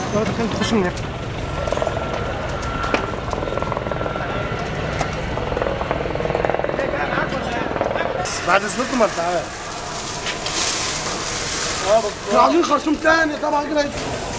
لا دخل تخش من هنا. بعد اذنكم ما تعال. عايزين خرطوم تاني طبعا كده.